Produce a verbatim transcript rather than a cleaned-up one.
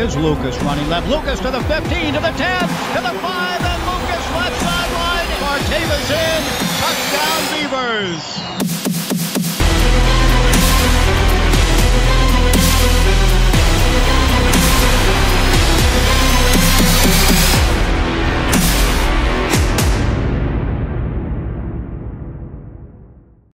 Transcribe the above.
Here's Lucas running left. Lucas to the fifteen, to the ten, to the five, and Lucas left sideline. Martavis in. Touchdown, Beavers.